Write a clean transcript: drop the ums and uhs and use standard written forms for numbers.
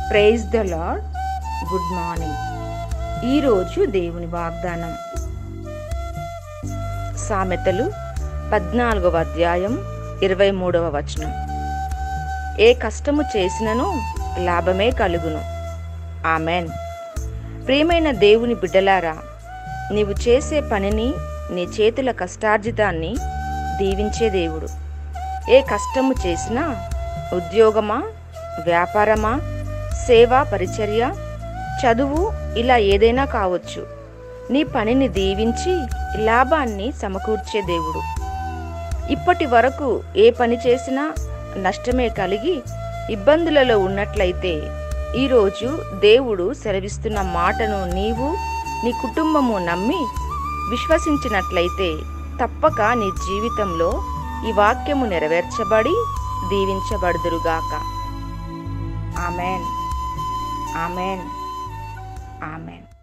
Praise the lord. Good morning. ఈరోజు దేవుని వాగ్దానం సామెతలు 14వ అధ్యాయం 23వ వచనం. ఏ కష్టము చేసినను లాభమే కలుగును. ఆమెన్. ప్రియమైన దేవుని బిడ్డలారా, నీవు చేసే పనిని, నీ చేతుల కష్టార్జితాన్ని దీవించే దేవుడు. ఏ కష్టము చేసినా, ఉద్యోగమా, వ్యాపారమా, సేవా పరిచర్య, చదువు, ఇలా ఏదైనా కావచ్చు, నీ పనిని దీవించి లాభాన్ని సమకూర్చే దేవుడు. ఇప్పటి వరకు ఏ పని చేసినా నష్టమే కలిగి ఇబ్బందులలో ఉన్నట్లయితే, ఈరోజు దేవుడు సెలవిస్తున్న మాటను నీవు, నీ కుటుంబము నమ్మి విశ్వసించినట్లయితే తప్పక నీ జీవితంలో ఈ వాక్యము నెరవేర్చబడి దీవించబడుదురుగాక. ఆమెన్. ఆమెన్. ఆమెన్.